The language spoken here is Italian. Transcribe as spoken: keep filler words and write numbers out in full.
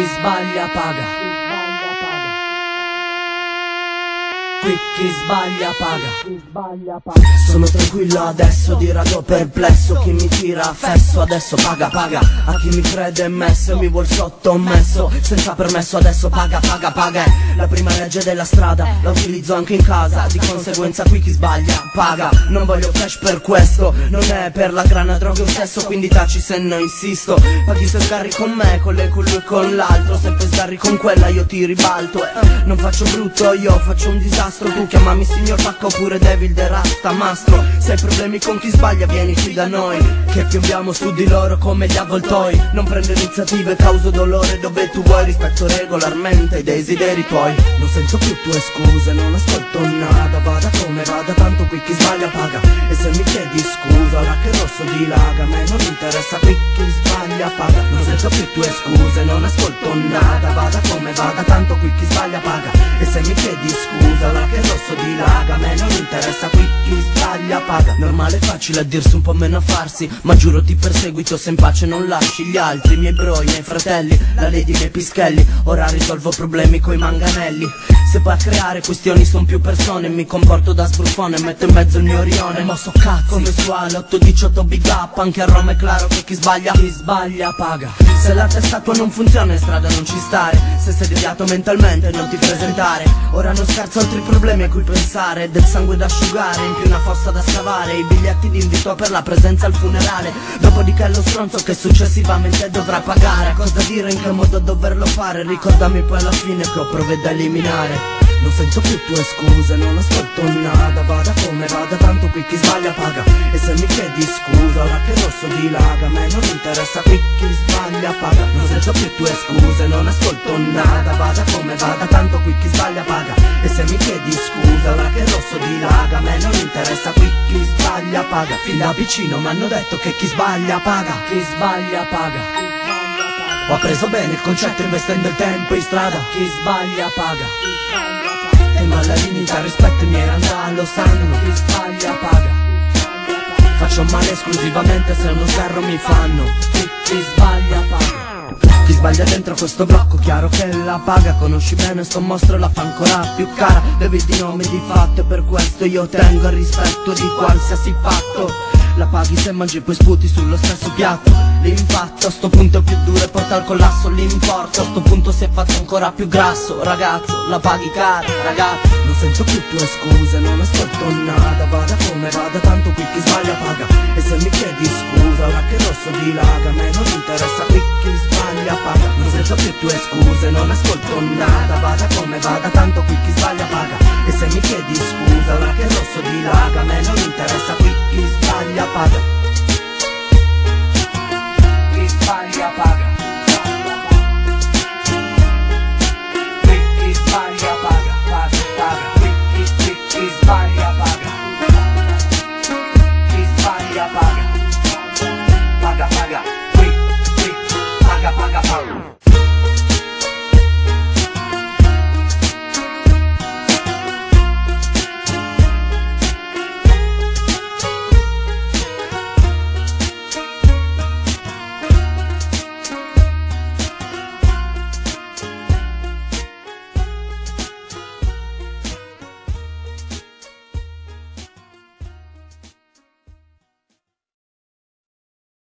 Chi sbaglia paga. Qui chi sbaglia paga. Sono tranquillo adesso, dirado perplesso. Chi mi tira a fesso adesso paga, paga. A chi mi crede messo e mi vuol sottomesso, senza permesso adesso paga, paga, paga. È la prima legge della strada, la utilizzo anche in casa. Di conseguenza qui chi sbaglia paga. Non voglio cash per questo, non è per la grana, droga o sesso, quindi taci se no insisto. Paghi se sgarri con me, con lei, con lui e con l'altro. Se poi sgarri con quella io ti ribalto. eh, Non faccio brutto, io faccio un disastro. Tu chiamami signor Pacca oppure Devil de Rasta Mastro. Se hai problemi con chi sbaglia vieni qui da noi, che piombiamo su di loro come gli avvoltoi. Non prendo iniziative, causo dolore dove tu vuoi. Rispetto regolarmente i desideri tuoi. Non sento più tue scuse, non ascolto nada. Vada come vada, tanto qui chi sbaglia paga. E se mi chiedi scusa, ora che il rosso dilaga, a me non interessa qui chi sbaglia paga. Non sento più tue scuse, non ascolto nada. Vada come vada, tanto qui chi sbaglia paga. E se mi chiedi scusa, ora che il rosso dilaga, a me non interessa qui chi sbaglia paga. Normale e facile a dirsi, un po' meno a farsi, ma giuro ti perseguito se in pace non lasci gli altri, i miei bro, i miei fratelli, la lady, i miei pischelli. Ora risolvo problemi coi manganelli. Se per creare questioni son più persone, mi comporto da sbruffone, metto in mezzo il mio rione. Mo so cazzi come su otto diciotto big up, anche a Roma è claro che chi sbaglia, chi sbaglia paga. Se la testa tua non funziona in strada non ci stare, se sei deviato mentalmente non ti presentare. Ora non scherzo, altri problemi a cui pensare, del sangue da asciugare, in più una fossa da scavare, i biglietti di invito per la presenza al funerale. Dopodiché lo stronzo che successivamente dovrà pagare. Cosa dire, in che modo doverlo fare, ricordami poi alla fine che ho prove da eliminare. Non sento più tue scuse, non ascolto nada. Vada come vada, tanto qui chi sbaglia paga. E se mi chiedi scusa, ora che il rosso dilaga, a me non interessa qui chi sbaglia paga. Non sento più tue scuse, non ascolto nada. Vada come vada, tanto qui chi sbaglia paga. E se mi chiedi scusa, ora che il rosso dilaga, a me non interessa qui chi sbaglia paga. Fin da vicino m'hanno detto che chi sbaglia paga. Chi sbaglia paga. Ho appreso bene il concetto investendo il tempo in strada. Chi sbaglia paga. Tema alla dignità, rispetto i miei randà, lo sanno. Chi sbaglia paga. Faccio male esclusivamente se uno sgarro mi fanno. Chi, chi sbaglia paga. Chi sbaglia dentro questo blocco, chiaro che la paga. Conosci bene sto mostro, la fa ancora più cara. Devi di nome di fatto e per questo io tengo il rispetto di qualsiasi patto. La paghi se mangi e poi sputi sullo stesso piatto. L'impatto a sto punto è più duro e porta al collasso l'importo. A sto punto si è fatto ancora più grasso. Ragazzo, la paghi cara, ragazzo. Non sento più tue scuse, non ascolto nada. Vada come vada, tanto qui chi sbaglia paga. E se mi chiedi scusa, ora che il rosso dilaga, a me non interessa qui chi sbaglia paga. Non sento più tue scuse, non ascolto nada. Vada come vada, tanto qui chi sbaglia paga. E se mi chiedi scusa, ora che il rosso dilaga, a me non interessa qui chi sbaglia paga.